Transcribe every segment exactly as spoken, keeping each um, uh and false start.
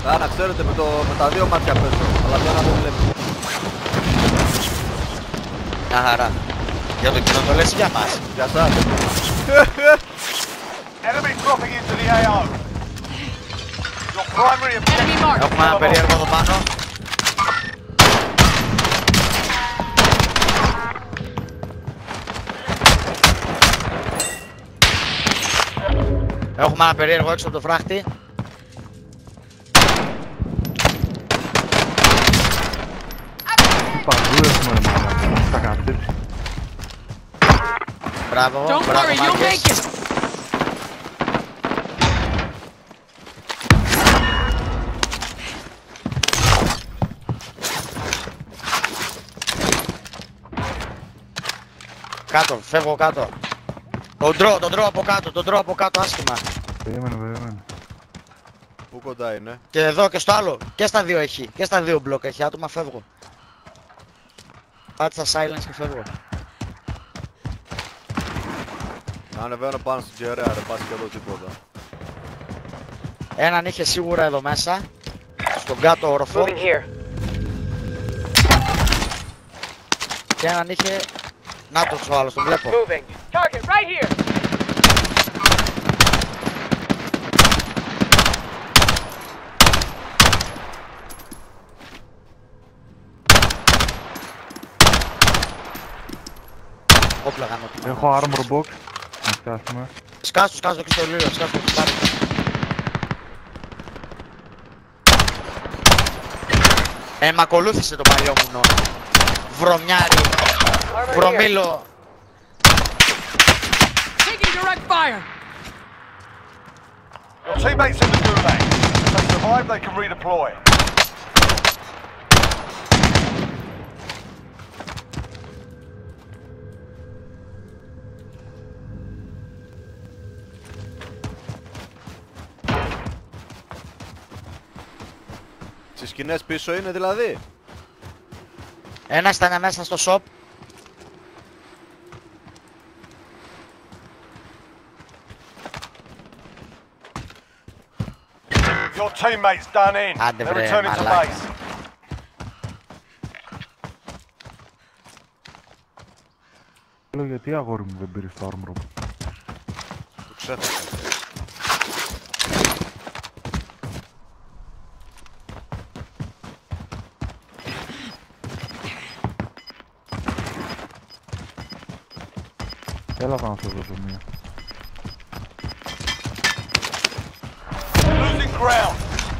Α, να ξέρετε, με, το, με τα δύο μάτια παίζω, αλλά το ένα δεν βλέπει. Μια χαρά. Για το κοινό το λες για μας. Για σας. Enemy dropping into the έι ο. Your primary objective. Έχουμε ένα περίεργο εδώ πάνω. Έχουμε ένα περίεργο έξω από το φράχτη. Τι παντού έχουμε ρε μάνα, θα κατέψει. Μπράβο, μπράβο μάγκες. Κάτω, φεύγω κάτω. Τον τρώω, τον τρώω από κάτω, τον τρώω από κάτω άσχημα. Περίμενε, περίμενε. Πού κοντά είναι? Και εδώ και στο άλλο, και στα δύο έχει, και στα δύο μπλοκ έχει άτομα, φεύγω. Πάτησα silence και φεύγω. Ανεβαίνω πάνω στην κεραία, ρε, πας και εδώ τίποτα. Έναν είχε σίγουρα εδώ μέσα, στον κάτω όροφο. Και έναν είχε... Να το ο άλλος, τον βλέπω. Target right here. Όπλα γάνω. Έχω armor box. Να σκάσουμε. Σκάσου, σκάσου και στο λίγο, σκάσου το πάρει. Ε, μ' ακολούθησε το παλιόμουνο. Βρωμιάρι. Βρωμίλο. Taking direct fire. Your teammates in the gulag. If they survive, they can redeploy. Στις σκηνές πίσω είναι δηλαδή. Ένας ήταν μέσα στο shop. Your teammates done in. Άντε They're βρε, returning to μαλάκα. base. Λέω γιατί αγόρι μου δεν πήρες το armor box. Το ξέχασα. Έλα πάνω στο δοσομείο. Losing ground.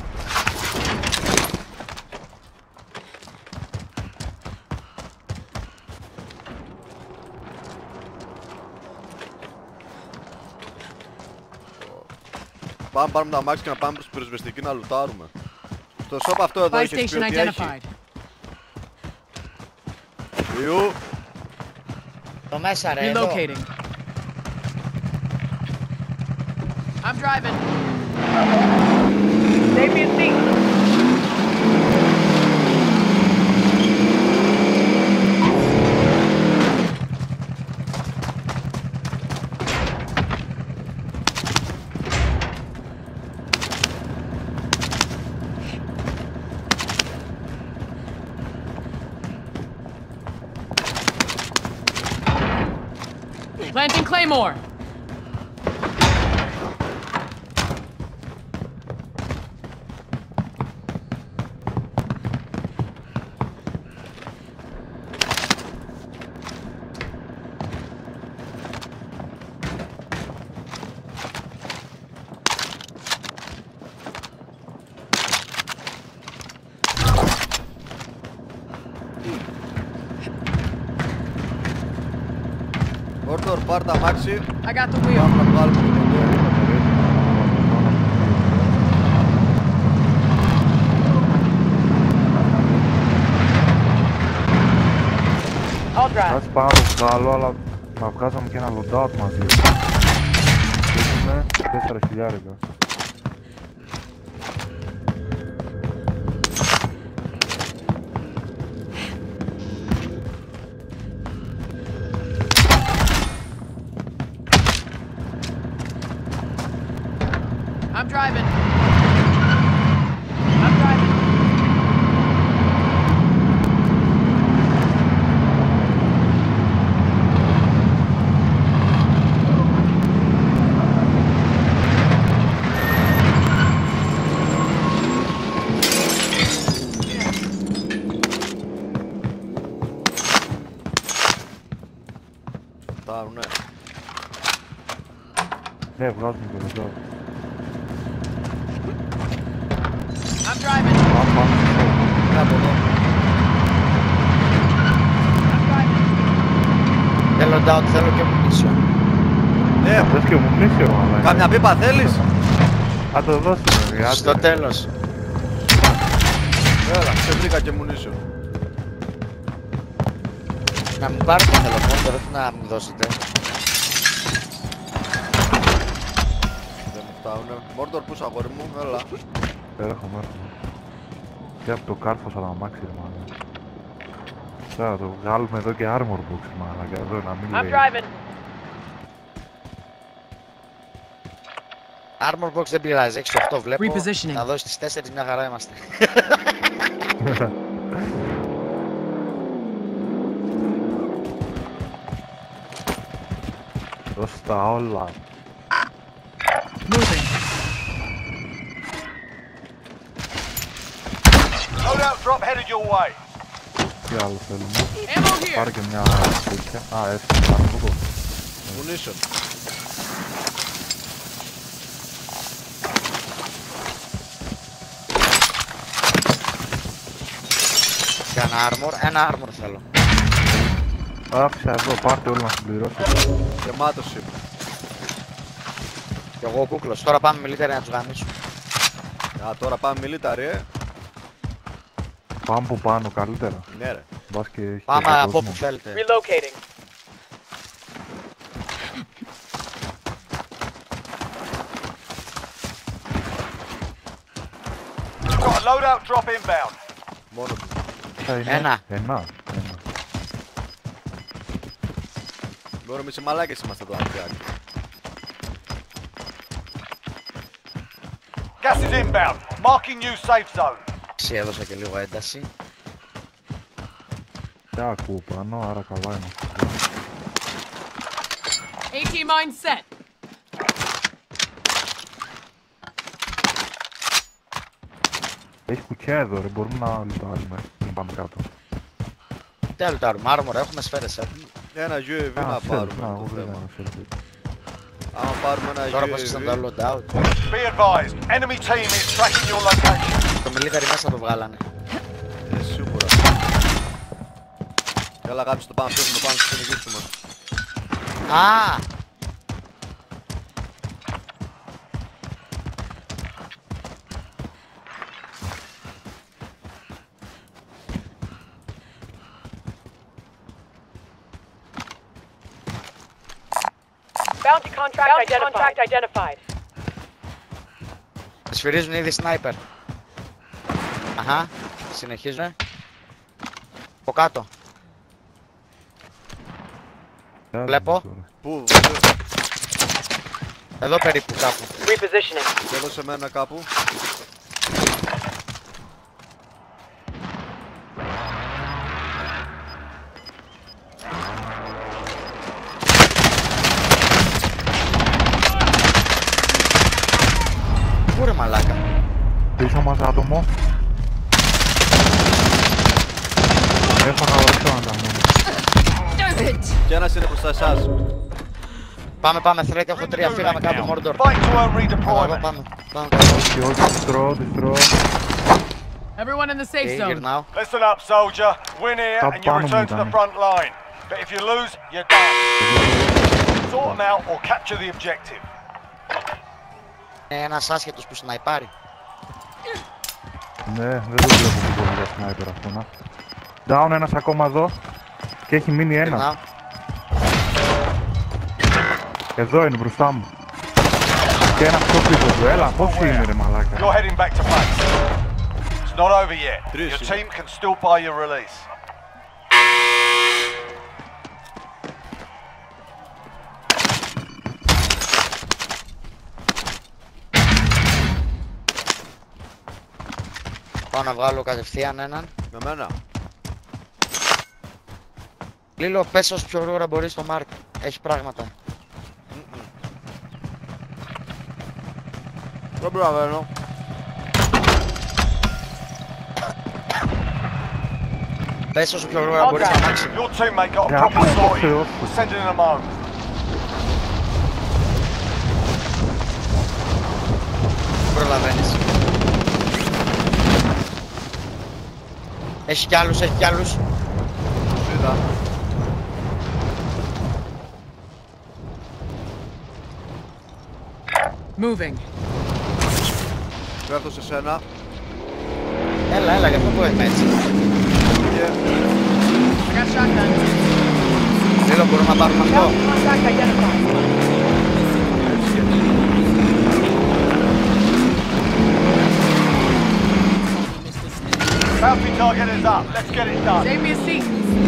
Πάμε πάρουμε τα μάξι και να πάμε προς την πυροσβεστική να λουτάρουμε. Στο shop αυτό εδώ Buy έχεις πει station ότι έχει. identified. Ιού. Το μέσα ρε, εδώ. Relocating. I'm driving. Save me a seat. Planting Claymore. Όρτορ, πάρ' τα μάξι. I got the wheel. Πάμε να βγάλουμε το κοντό. I'll drive. Κάτσε πάνω να το βγάλω, αλλά να βγάζαμε και ένα loadout μαζί. Έχουμε τέσσερα χιλιάρικα. I'm driving. Ναι, βγάζουμε και εδώ. I'm driving. Πάμε, πάμε. Ναι, από εδώ. I'm driving. Θέλω down, θέλω και munition. Ναι, Θες και μου μνήσιο, αλλά... κάμια πίπα θέλεις? Θα το δώσουμε, ρε, άντε. Στο τέλος. Έλα, σε βρήκα και munition. Να μου πάρετε θέλω μόνο, όχι να μου δώσετε. Δεν μου φτάουνε. Μόρντορ, πού είσαι αγόρι μου, έλα. Έρχομαι, έρχομαι. Και από το κάρφο θα αμάξι, ρε μάλλον. Τώρα το βγάλουμε εδώ και armor box, μάλλον, και εδώ να μην I'm λέει. driving. Armor box δεν πειράζει, έχεις το οκτώ βλέπω. Repositioning. Θα δώσεις τις τέσσερις, μια χαρά είμαστε. Δώσ' τα όλα. Moving. Loadout drop headed your way. Τι άλλο θέλουμε. Ammo here. Πάρε και μια τέτοια. Α, έφυγε, πάμε εδώ. Munition. Και ένα armor, ένα armor θέλω. Άφησα εδώ, πάρτε όλοι να συμπληρώσετε. Γεμάτος είμαι. Κι εγώ ο κούκλος. Τώρα πάμε μιλήτερα να τους γαμίσουμε. Α, τώρα πάμε μιλίταρι, ε. Πάμε από πάνω καλύτερα. Ναι ρε. Μπας και έχει Πάμε και από κόσμο. όπου θέλετε. Relocating. Got a loadout drop inbound. Μόνο του. Ποια είναι? Ένα. Ένα. Ένα. Μπορούμε εμείς οι μαλάκες είμαστε εδώ, Αντιάκη. Gas is inbound. Marking new safe zone. Εσύ έδωσα και λίγο ένταση. Δεν ακούω πάνω, άρα καλά είμαστε. AT mine set. Έχει κουκιά εδώ ρε, μπορούμε να λουτάρουμε. Να πάμε κάτω. Τι άλλο τα armor, έχουμε σφαίρες έχουμε. Ένα γιου έι βι Α, να self, πάρουμε. α, το εγώ δεν θέμα. έκανα self. Άμα πάρουμε ένα Τώρα γιου πως έι ήσταν βι. το loadout. Be advised, enemy team is tracking your location. Το μιλήταρι μέσα το βγάλανε. Ε, σίγουρα. Έλα γάμισε το πάμε, πρέπει να το πάμε στο κυνηγήσουμε. Α! Bounty contract Bounty identified. Contract identified. Σφυρίζουν ήδη sniper. Αχα, συνεχίζουν. Από κάτω. Βλέπω. Πού, Εδώ περίπου κάπου. Repositioning. και έδωσε εμένα κάπου. Πού ρε μαλάκα. Πίσω μας άτομο. Έχω να ορίσω να τα μόνο. Και ένας είναι μπροστά εσάς. Πάμε, πάμε, threat, έχω τρία, φύγαμε κάτω, Mordor. Fight to earn Πάμε, redeployment. πάμε, πάμε. Και όχι, διστρώ, διστρώ. Everyone in the safe Και zone. γυρνάω. Listen up, soldier. Win here Up and you bottom, return to the Danny. front line. But if you lose, you're done. Sort them out or capture the objective. Είναι ένας άσχετος που σναϊπάρει. Ναι, δεν το βλέπω τίποτα για σνάιπερ αυτό να. Down ένας ακόμα εδώ. Και έχει μείνει ένα. Γυρνάω. Εδώ είναι μπροστά μου. Και ένας πιο πίσω του. Έλα, πώς είναι ρε μαλάκα. You're heading back to base. It's not over yet. Three, Your six. team can still buy your release. Πάω να βγάλω κατευθείαν έναν. Με μένα. Λίλο, πες όσο πιο γρήγορα μπορείς στο Μάρκ. Έχει πράγματα. Δεν προλαβαίνω. Πες όσο πιο γρήγορα μπορείς στο μάξιμο. Your teammate got a Yeah, problem I'm sorted. off. We're sending them home. προλαβαίνεις. Έχει κι άλλους, έχει κι άλλους. Είδα. Moving. Πέφτω σε σένα. Έλα, έλα, γι' αυτό που είμαι έτσι. Και... I got shotgun. Λίγο μπορούμε να πάρουμε αυτό. Bounty contract identified. Bounty target is up. Let's get it done. Save me a seat.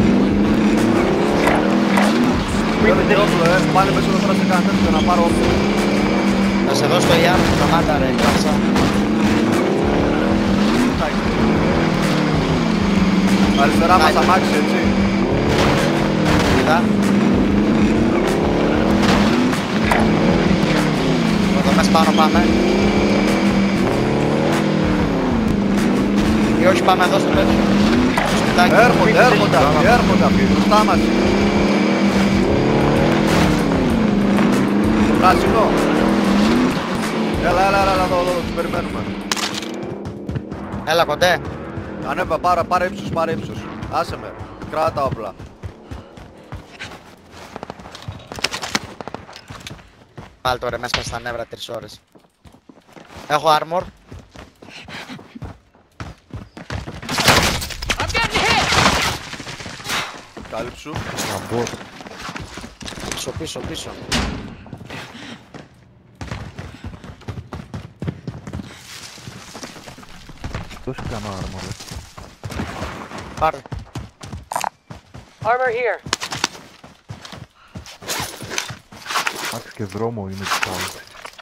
Πρέπει και όπλο, ε. Πάνε μέσα εδώ πέρα σε κανένα τέτοιο να πάρω όπλο. Θα σε δώσω το Ιάν, σταμάτα ρε, κλάψα. Αριστερά μας Άιντε. αμάξι, έτσι. Είδα. Εδώ μέσα πάνω πάμε. Ή όχι πάμε εδώ στο τέτοιο. Στο σπιτάκι. Έρχονται, έρχονται αυτοί, έρχονται αυτοί, μπροστά μας. Το πράσινο. Έλα, έλα, έλα, εδώ, εδώ, τους περιμένουμε. Έλα κοντέ. Ανέβα, πάρε, πάρε ύψος, πάρε ύψος. Άσε με, κράτα όπλα. Πάλι τώρα μέσα στα νεύρα τρεις ώρες. Έχω armor. I'm getting hit. Κάλυψου. Καμπός. Πίσω, πίσω, πίσω. Δώσε κανένα άρμα, ρε. Πάρε. Armor here. Μάξι και δρόμο είναι της άλλης.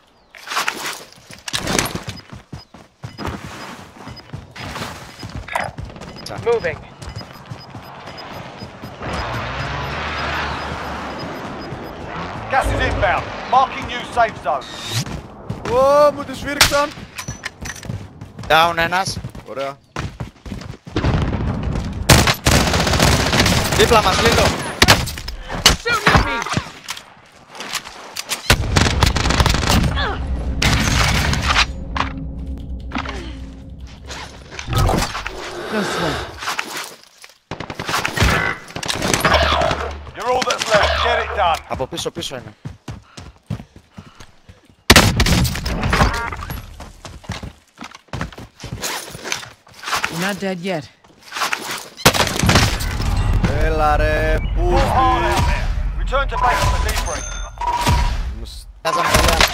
Moving. Gas is inbound. Marking new safe zone. Ω, μου τη σφύριξαν. Down ένας. Ωραία. Δίπλα μας λίγο. Shoot at me. No sweat. You're all that's left. Get it done. Από πίσω πίσω είναι. You're not dead yet. Έλα ρε, πού All hard out there. Return to base for debrief. Κάζαμε πολύ άσχημα.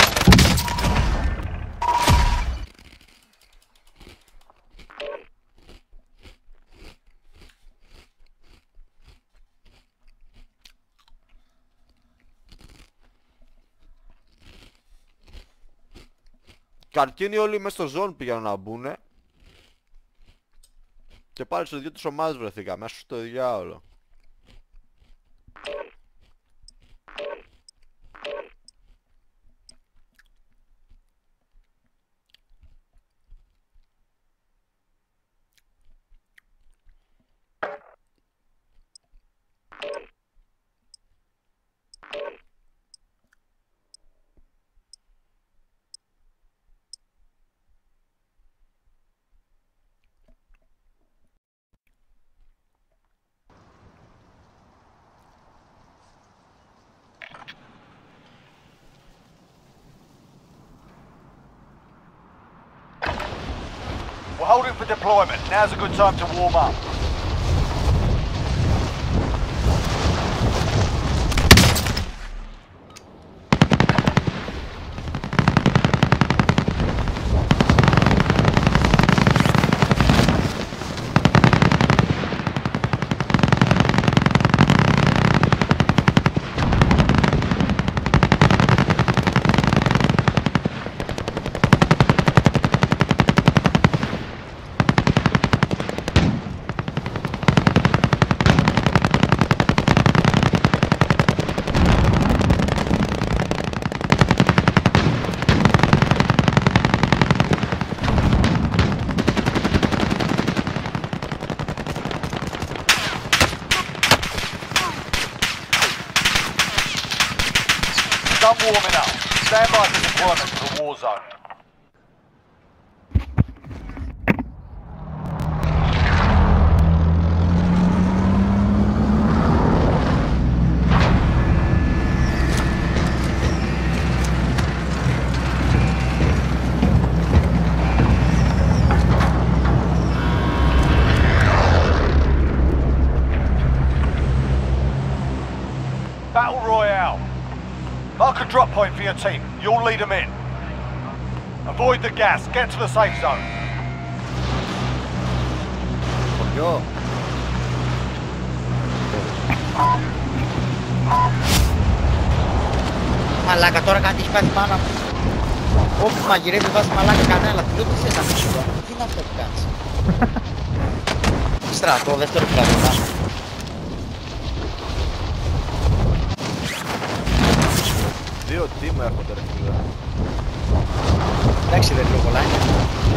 Καρκίνοι όλοι μες στο ζώνη πήγαν να μπουνε. Και πάλι στο δύο τις ομάδες βρεθήκαμε, άσου στο διάολο. We're holding for deployment. Now's a good time to warm up. Done warming up. Stand by for deployment to the war zone. your team. You'll lead them in. Avoid the gas. Get to the safe zone. Χωριό. Μαλάκα, τώρα κάτι έχει πάθει πάνω μου. Όπου μαγειρεύει βάζει μαλάκα κανένα. Τι λέω τι θες να πεις εδώ. Τι είναι αυτό που κάνεις. Στρατό, δεύτερο πλάτο. Δύο team έρχονται ρε φίλε. Εντάξει δεν τρώω πολλά είναι.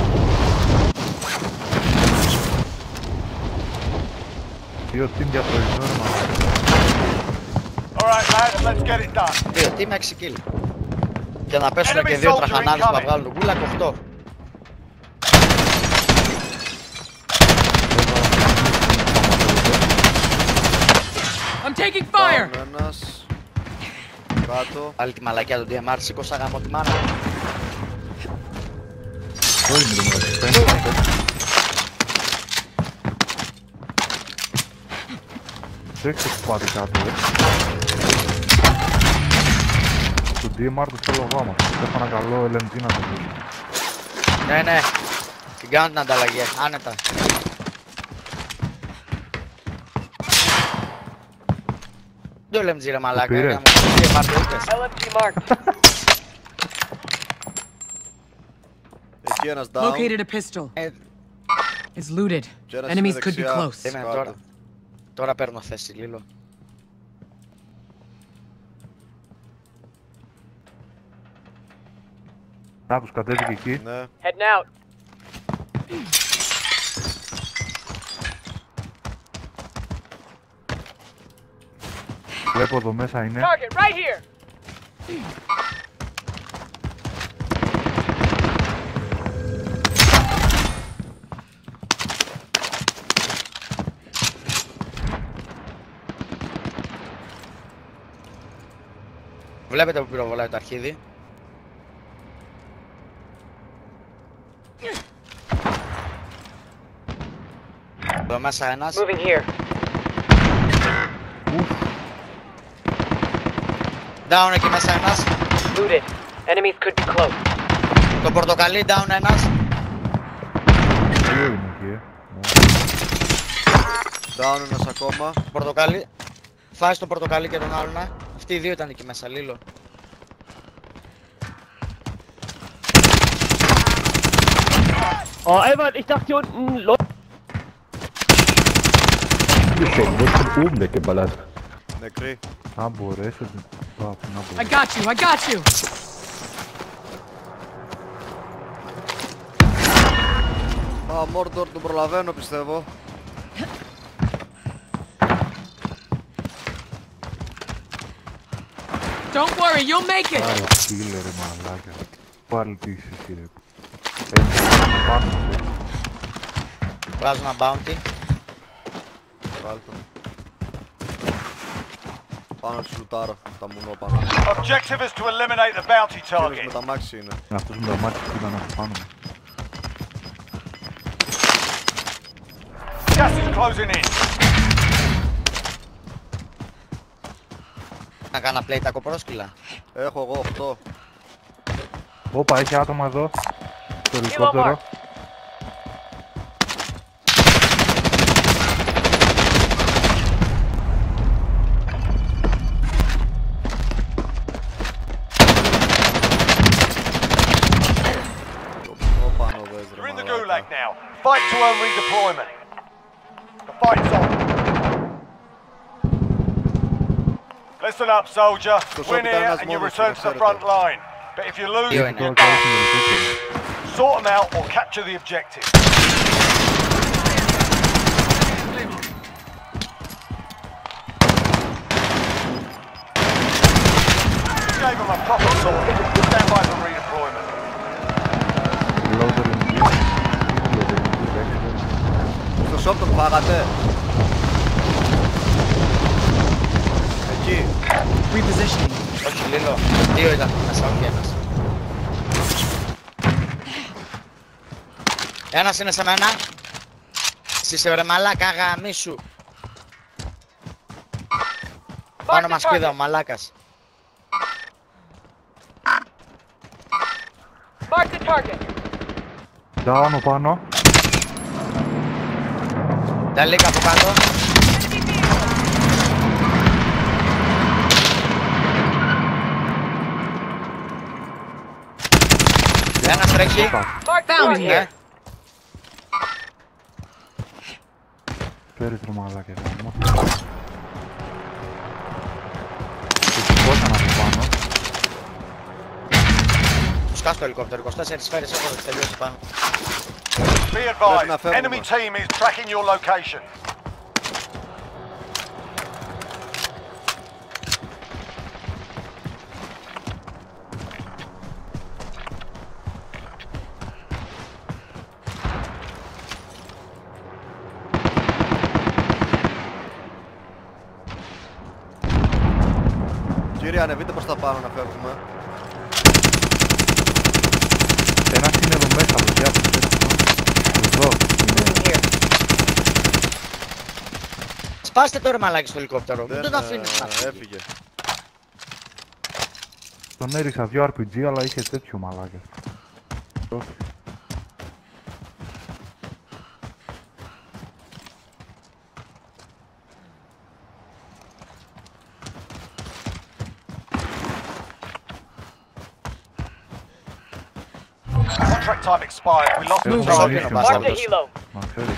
Δύο team για προϊόν, μάλλον. Alright lads, let's get it done. Δύο team έξι kill. Και να πέσουν και δύο τραχανάδες που θα βγάλουν γούλα και οκτώ. I'm taking fire! Down ένας. Κάτω. Πάλι τη μαλακιά του ντι εμ αρ, σήκωσα γάμο τη μάνα. Αυτό είναι το μεταξύ, πέντε. Δεν έχεις πάρει κάτω, ε. Το ντι εμ αρ το θέλω εγώ, άμα. Έχω ένα καλό ελ εμ τζι να το δώσω. Ναι, ναι. Την κάνω την ανταλλαγή, άνετα. Το ελ εμ τζι ρε μαλάκα, πήρες? για μου το ντι εμ αρ το είπες. L M G marked. Εκεί ένας down. Located a pistol. Ε, It's looted. Και ένας Enemies είναι could be δεξιά. close. Είμαι Κάτω. τώρα. Τώρα παίρνω θέση, Λίλο. Να τους κατέβηκε εκεί. Ναι. Heading out. Βλέπω εδώ μέσα είναι. Target right here. Βλέπετε που πυροβολάει το αρχίδι. Εδώ μέσα ένας. Moving here. Down εκεί μέσα ένας. Looted. Enemies could be close. Το πορτοκαλί down ένας. Δύο είναι εκεί, ε. Down ένας ακόμα. Πορτοκαλί. Φάει το πορτοκαλί και τον άλλον. ε. Αυτοί οι δύο ήταν εκεί μέσα, Λίλο. Oh, Albert, ich dachte hier unten Leute. Du wirst von oben weggeballert. Νεκρή. Αν μπορέσω, να I μπορέσω. got you. I got you. Α, Mordor τον προλαβαίνω πιστεύω. Don't worry, you'll make it. Άρα, φίλε ρε μαλάκα. Πάλι τι είσαι εσύ ρε. Έχει πάνω μου. Βγάζω ένα bounty. Βάλ' τον. Πάνω τη λουτάρω. Τα μουνώ πάνω. Objective is to eliminate the bounty Κύριος με target. τα μάξι είναι. Αυτός με τα μάτια που ήταν από πάνω μου. Gas is closing in. Να κάνω play τα κοπρόσκυλα. Έχω εγώ οκτώ. Όπα, έχει άτομα εδώ. Στο ελικόπτερο. Το μουνώ πάνω δες ρε You're in the μαλάκα. gulag now. Fight to earn redeployment. The fight's on. Listen up, soldier. Στους Win όπιτα here ένας and you μόνος return του, to the ξέρετε. front line. But if you lose, Δύο you're είναι. Τώρα done. κάνει στον ελικόπτερο. Sort them out or capture the objective. You gave them a proper sword. Stand by for redeployment. Loader είναι εκεί. Loader είναι εκεί. Στο shop τον φάγατε. Εκεί. Repositioning. Όχι, Λίλο. Δύο ήταν μέσα, όχι ένας. Ένας είναι σε μένα. Εσύ βρε μαλάκα, γαμίσου. Πάνω μας πήδα ο μαλάκας. target. Δάνω πάνω. Τα λίγα από κάτω. Ένας τρέχει. Mark the Ναι. target. Φέρει τρομάδα και γάμο. Και σηκώσαν από πάνω. Σκάς το ελικόπτερο, είκοσι τέσσερις σφαίρες έχω τελειώσει πάνω. Be Πρέπει να advised, φεύγουμε. enemy team is tracking your location. Κύριε, ανεβείτε προς τα πάνω να φεύγουμε. Ένας είναι εδώ μέσα, παιδιά. Εδώ. Σπάστε τώρα μαλάκι στο ελικόπτερο, μην Δεν, τον αφήνεις ε, να φύγει. έφυγε. Τον έριξα δύο αρ πι τζι, αλλά είχε τέτοιο μαλάκα. Όχι. Contract time expired. We lost the Move. target. Move. Mark the helo. Μα ξέρεις.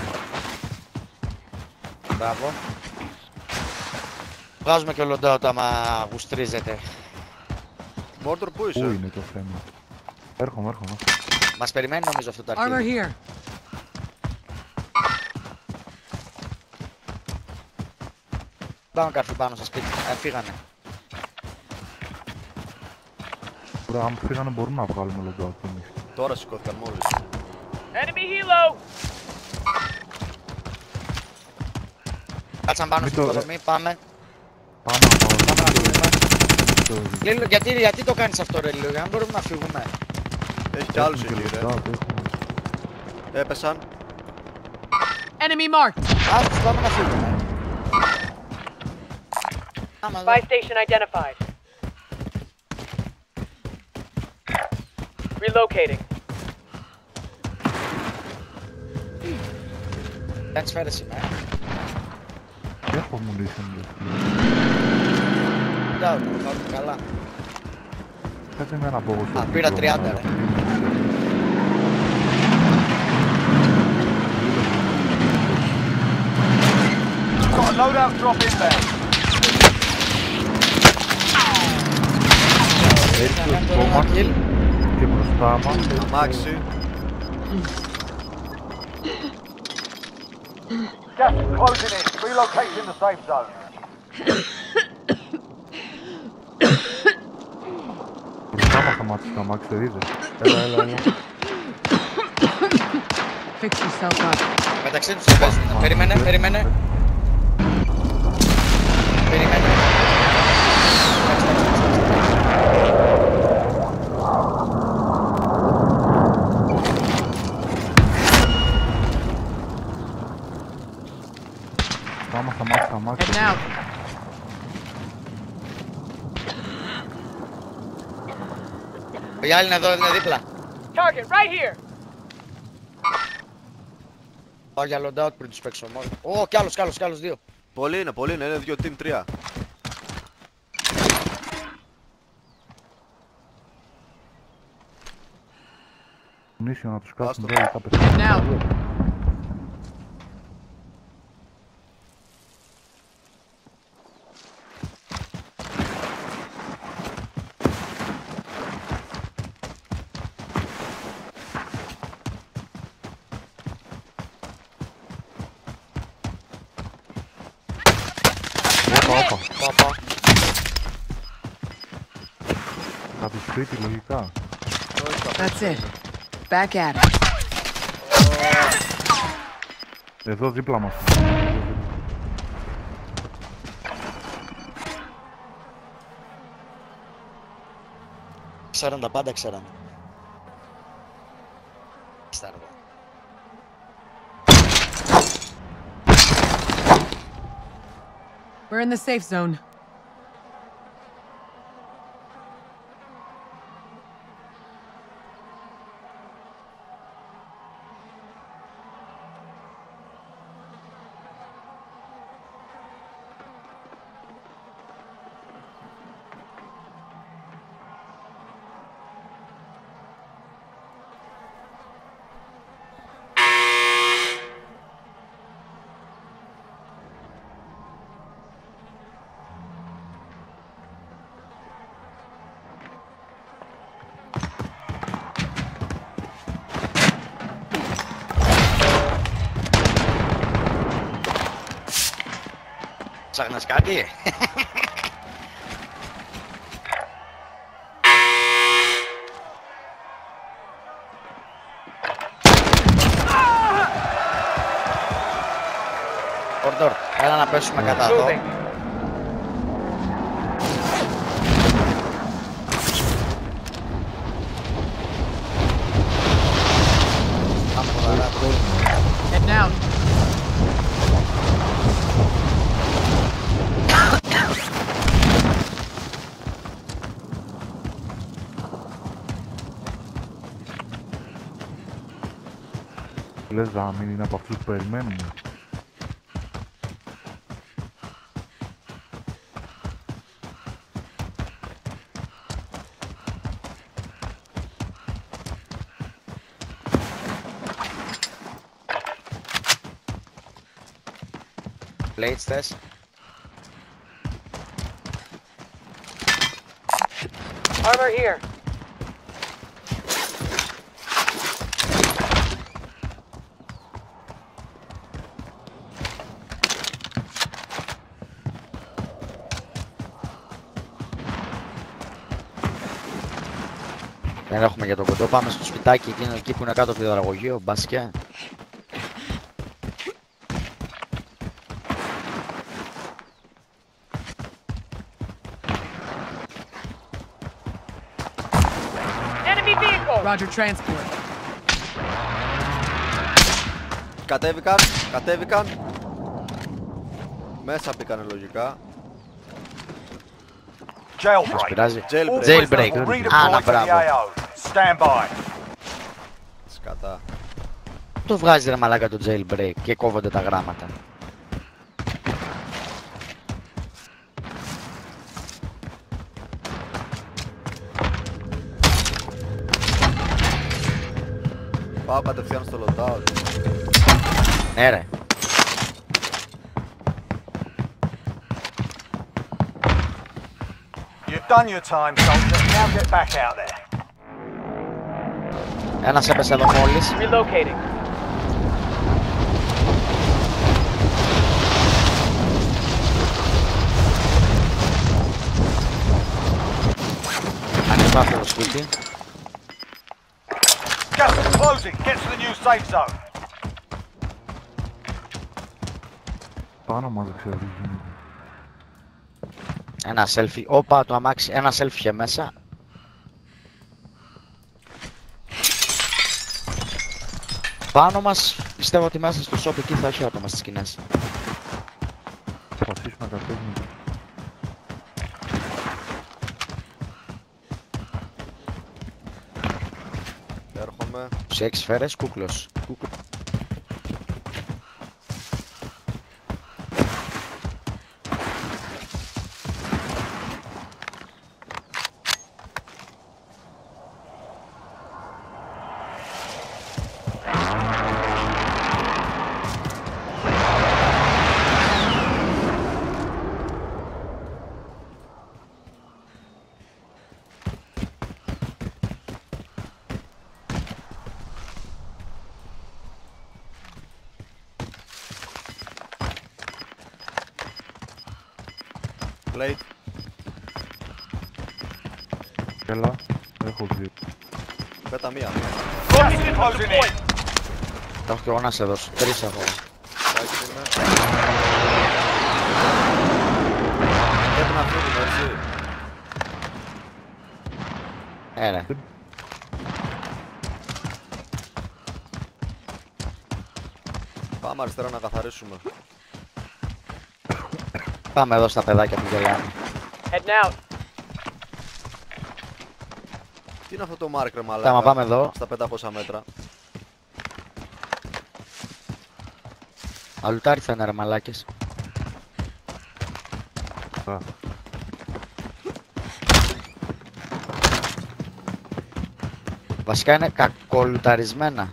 Μπράβο. Βγάζουμε και loadout άμα γουστρίζετε. Μόρτορ, πού Πού είσαι? είναι το θέμα. Έρχομαι, έρχομαι. Μας περιμένει νομίζω αυτό το Armor αρχείο. here. Πάμε καρφί πάνω στο σπίτι. Ε, φύγανε. Ωραία, αν φύγανε μπορούμε να βγάλουμε λογό εμείς. Τώρα σηκώθηκαν μόλις. Enemy helo. Κάτσαν πάνω Μην στην το- οικοδομή, πάμε. Πάμε να Πάμε να φύγουμε. πάμε. Λίλο, γιατί, γιατί το κάνεις αυτό ρε Λίλο, για να μπορούμε να φύγουμε. Έχει κι άλλους εκεί, ρε. Έχουμε. Έπεσαν. Enemy marked. Ας τους πάμε να φύγουμε. Άμα εδώ. Buy station identified. Relocating. Δεν σφαίρες σήμερα. Έχω munition για αυτό. Κοιτάω, το κάνουμε καλά. Κάτσε με ένα πόγο. Α, πήρα τριάντα, ρε. Got a loadout drop in there. Έχει Να το κάνουμε στόμα ένα kill. και μπροστά μας. Αμάξι. Gas is closing in. Relocating the safe zone. Μπροστά μας σταμάτησε το αμάξι, το είδες. Έλα, έλα, έλα. Fix yourself up. Μεταξύ τους παίζουν. Περίμενε, περίμενε. Περίμενε. Στάμα, σταμάτησε το αμάξι. Head now. Οι άλλοι είναι εδώ, είναι δίπλα. Target right here. Πάω για loadout πριν τους παίξω μόνο. Ω, κι άλλος, κι άλλος, κι άλλος δύο. Πολύ είναι, πολύ είναι. Είναι δύο team τρία. Munition να τους κάτσουν Άστο. τώρα τα παιδιά. Now. Όπα, όπα. Πάω, πάω. Θα τους σπίτι λογικά. That's it. Back at it. Εδώ δίπλα μας. Ξέραν τα πάντα, ξέραν. Στα αργά. We're in the safe zone. έψαχνες κάτι? Κορντόρ, έλα να πέσουμε κατά εδώ. Head down. Λες να μην είναι από αυτούς που περιμένουμε. Plates θες? Armor here. Δεν έχουμε για τον κοντό, πάμε στο σπιτάκι εκείνο εκεί που είναι κάτω από το υδραγωγείο, μπάσκετ. Enemy vehicle. Roger transport. Κατέβηκαν, κατέβηκαν. Μέσα μπήκανε λογικά. Μας Jailbreak. πειράζει. Jailbreak. Jailbreak. Redeploy Άνα, to the μπράβο. A O. Stand by. Σκατά. Το βγάζει ρε μαλάκα το jailbreak και κόβονται τα γράμματα. Πάω κατευθείαν στο loadout. Ναι ρε. You've done your time, soldier. Now get back out there. Ένας έπεσε εδώ μόλις. Relocating. Ανοιχτά αυτό το σπίτι. Gas is closing. Get to the new safe zone. Πάνω μας δεν ξέρω τι γίνεται. Ένα selfie. Όπα το αμάξι. Ένα selfie είχε μέσα. Πάνω μας πιστεύω ότι μέσα στο shop εκεί θα έχει άτομα στις σκηνές. Θα αφήσουμε τα τέχνη. Έρχομαι. Σε έξι σφαίρες κούκλος. Plate. Έλα, έχω δύο. Πέτα μία. Gas is closing in. Θα έχω κι εγώ να σε δώσω. Τρεις έχω. Πάκι είναι. Πρέπει να φύγουμε έτσι. Ε, ρε. Πάμε αριστερά να καθαρίσουμε. Πάμε εδώ στα παιδάκια που γελάνε. Heading out. Τι είναι αυτό το mark ρε μαλάκα? Άμα πάμε εδώ. Στα πεντακόσια μέτρα. Αλουτάρι θα είναι ρε μαλάκες. Α, Βασικά είναι κακολουταρισμένα.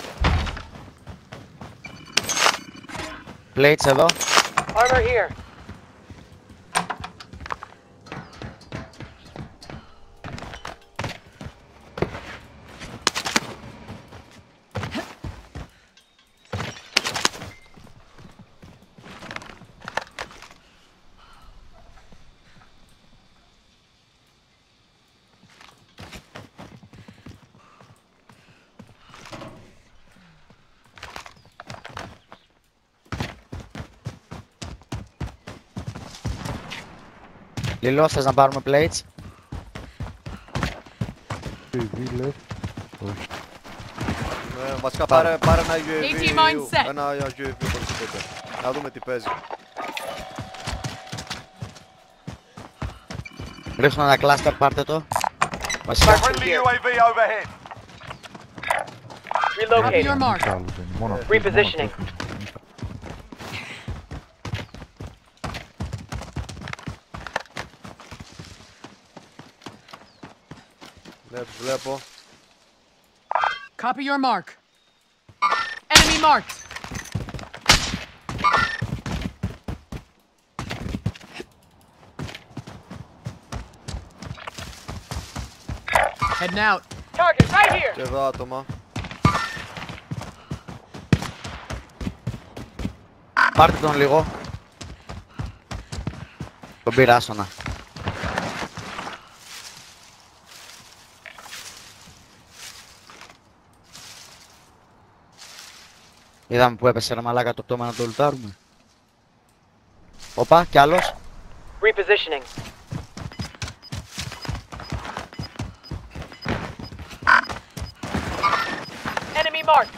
Plates εδώ. Armor here. Λίλο, θες να πάρουμε plates? Τι λες? Όχι. Ε, βασικά πάρε, πάρε ένα γιου έι βι, eighteen mine set. ένα γιου έι βι οπωσδήποτε. Να δούμε τι παίζει. Ρίχνω ένα cluster, πάρτε το. Βασικά. Friendly γιου έι βι overhead. Relocating. Your mark. Κι άλλους δεν είναι, μόνο αυτός, Repositioning. μόνο αυτός. Ναι, τους βλέπω. Copy your mark. Enemy marked. Heading out. Target right here. Και εδώ άτομα. Πάρτε τον λίγο. Τον πήρα, άστονα. Είδαμε που έπεσε ρε μαλάκα το πτώμα να το λουτάρουμε. Οπα, κι άλλος. Repositioning. Enemy marked.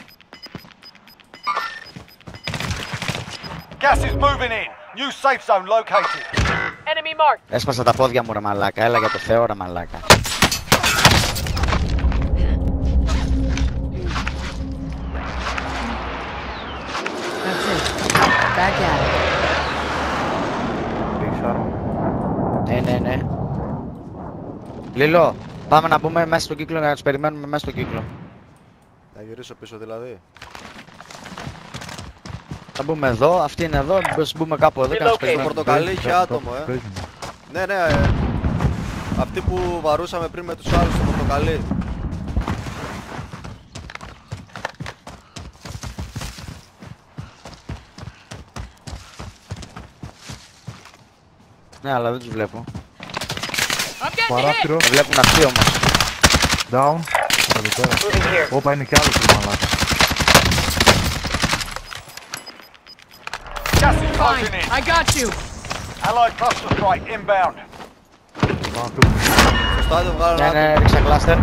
Gas is moving in. New safe zone located. Enemy marked. Έσπασα τα πόδια μου ρε μαλάκα, έλα για το Θεό ρε μαλάκα. That's it. Back at it. Έχεις άρμα? Ναι, ναι, ναι. Λίλο, πάμε να μπούμε μέσα στο κύκλο, να τους περιμένουμε μέσα στο κύκλο. Να γυρίσω πίσω δηλαδή. Θα μπούμε εδώ, αυτή είναι εδώ, μπορείς μπούμε κάπου εδώ και να τους Relocate. Το περιμένουμε. πορτοκαλί είχε άτομο, ε. Παίζει μου. Ναι, ναι, ε. Αυτοί που βαρούσαμε πριν με τους άλλους στο πορτοκαλί. Ναι, αλλά δεν τους βλέπω. I'm getting hit. Παράθυρο, Με βλέπουν αυτοί όμως. down. Εδώ πέρα. Moving here. Όπα, είναι κι άλλος ρε μαλάκα. Gas is Fine. closing in. I got you. Allied cluster strike inbound. Πάμε να φύγουμε. Στο στάδιο βγάλω Ναι, ένα ναι, άτομο. ρίξα κλάστερ.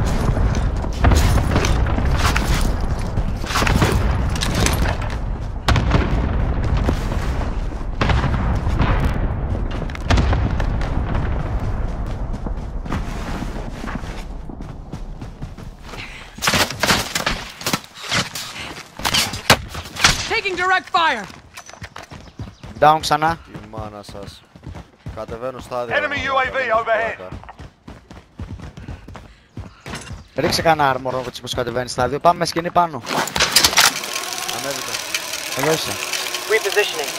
Taking direct fire. Down ξανά. Η μάνα σας. Κατεβαίνω στάδιο. Enemy γιου έι βι overhead. Ρίξε κανένα armor όπως πως κατεβαίνει στάδιο. Πάμε με σκηνή πάνω. Ανέβηκα. Εδώ είσαι. Repositioning.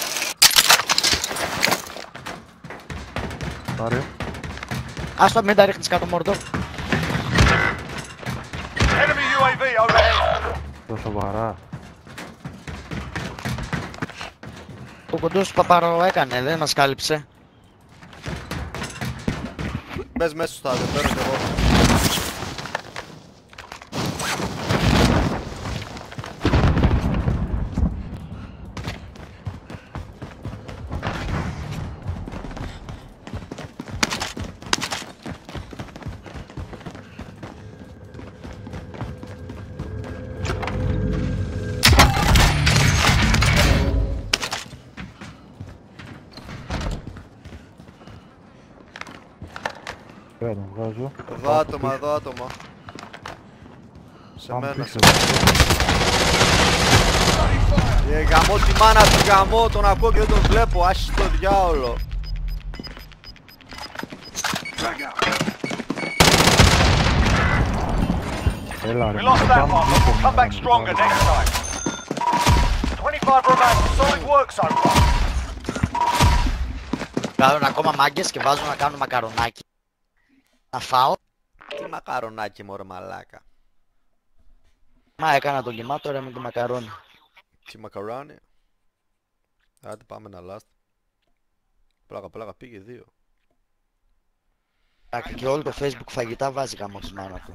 Πάρε. Άστο μην τα ρίχνεις κάτω μόρτο. Enemy γιου έι βι overhead. Τα σοβαρά. Ο κοντός παπαρο έκανε, δεν μας κάλυψε. Μπες μέσα στο στάδιο, παίρνω κι εγώ. Πέρα τον βγάζω. Εδώ άτομα, εδώ άτομα. Σε Πάμε μένα. πίσω. Ε, γαμώ τη μάνα του, γαμώ, τον ακούω και δεν τον βλέπω, άσχη το διάολο. Έλα ρε. We lost that πάμε one, but πίσω, we'll come back μάνα μου, stronger πάμε. next time. twenty-five remain. Solid work so far. Κάνουν ακόμα μάγκες και βάζω να κάνω μακαρονάκι. Να φάω. Τι μακαρονάκι μωρέ μαλάκα. Μα έκανα το γεμάτο ρε με το μακαρόνι. Τι μακαρόνι. Άντε πάμε ένα last. Πλάκα πλάκα πήγε δύο. Και όλο το Facebook φαγητά βάζει γάμο της μάνα του.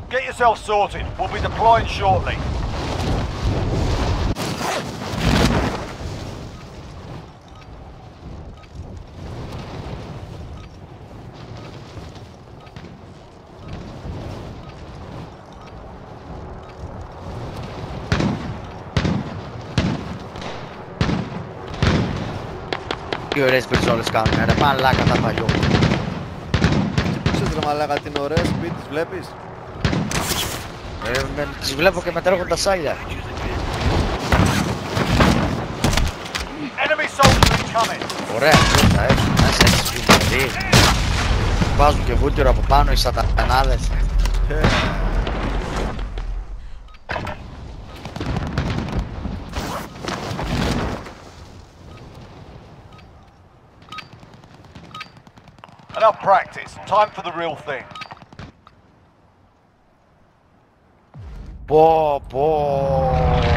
Get yourself sorted. We'll be deploying shortly. Τι ωραίες πριζόλες κάνουνε ρε, μαλάκα τα παλιό. Ξέρεις ρε μαλάκα την ωραία σπίτι τις βλέπεις. Ε, με, τις βλέπω και μετρέχουν τα σάλια. Enemy soldier incoming. Ωραία, τα έχουν μέσα έτσι σπίτι. Βάζουν και βούτυρο από πάνω οι σατανάδες. Enough practice. Time for the real thing. Πω πω.